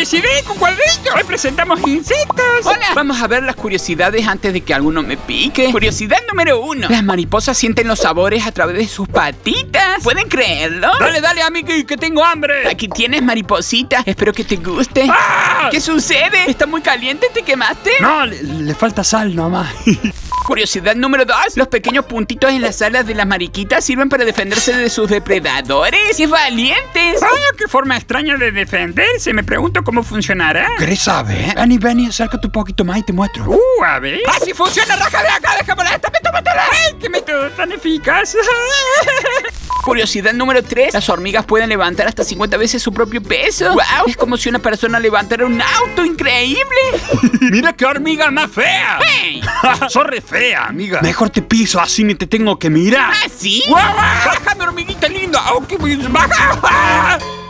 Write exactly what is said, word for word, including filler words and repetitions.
decidí con cuadritos. Hoy presentamos insectos. Hola. Vamos a ver las curiosidades antes de que alguno me pique. Curiosidad número uno. Las mariposas sienten los sabores a través de sus patitas. ¿Pueden creerlo? Dale, dale, amigui, que tengo hambre. Aquí tienes, mariposita. Espero que te guste. ¡Ah! ¿Qué sucede? ¿Está muy caliente? ¿Te quemaste? No, le, le falta sal nomás. Curiosidad número dos. Los pequeños puntitos en las alas de las mariquitas sirven para defenderse de sus depredadores. ¡Qué valientes! ¡Ah, qué forma extraña de defenderse! Me pregunto cómo funcionará. ¿Querés saber? Vení, vení, acércate un poquito más y te muestro. Uh, a ver. ¡Así funciona! ¡Raja de acá! ¡Déjamela! ¡Esta me tómatela! ¡Ay, qué método tan eficaz! Curiosidad número tres. Las hormigas pueden levantar hasta cincuenta veces su propio peso. ¡Wow! Es como si una persona levantara un auto. ¡Increíble! ¡Mira qué hormiga más fea! ¡Hey! ¡Sos re fea, amiga! Mejor te piso, así ni te tengo que mirar. ¿Ah, sí? ¡Bájame, hormiguita linda! ¡Oh, qué baja!